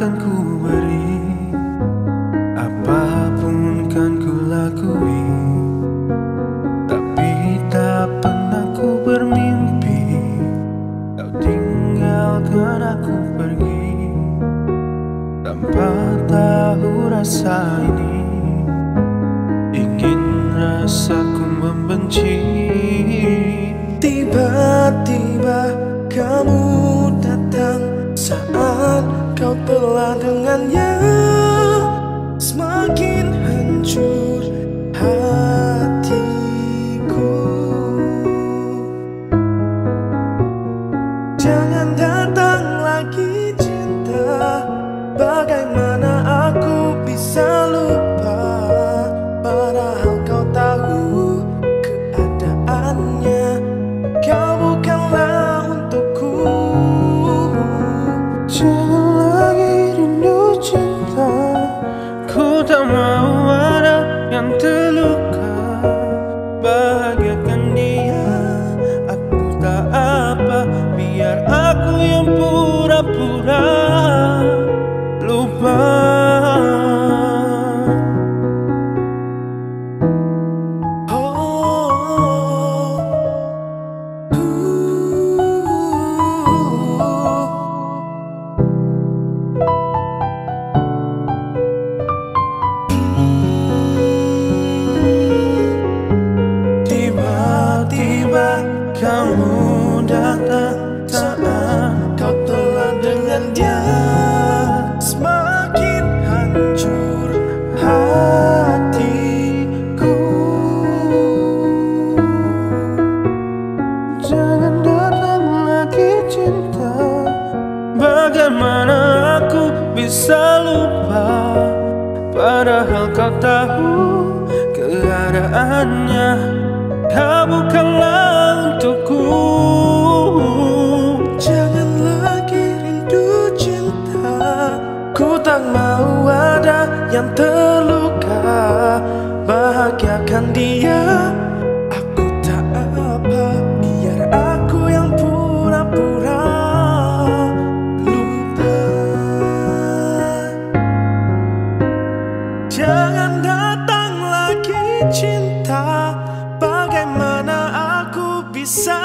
akan ku beri, apapun kan ku lakui, tapi tak pernah ku bermimpi kau tinggalkan aku pergi tanpa tahu rasa ini. Ingin rasaku membenci. Tiba-tiba kamu datang saat kau telah dengannya. Semakin hancur hatiku. Jangan datang lagi cinta. Bagaimana aku bisa lupa, padahal kau tahu keadaannya. Kau bukanlah untukku. Jangan lagi rindu cinta. Ku tak mau ada yang terluka. Bahagiakan dia, aku tak apa. Biar aku yang pura-pura lupa. Tiba-tiba kamu datang saat Kau telah dengan dia. Semakin hancur hatiku. jangan datang lagi cinta. Bagaimana aku bisa lupa, padahal kau tahu keadaannya. Kau bukanlah untukku. Jangan lagi rindu cinta. Ku tak mau ada yang terluka. Bahagiakan dia, aku tak apa. Biar aku yang pura-pura lupa. Jangan datang lagi cinta. Bagaimana aku bisa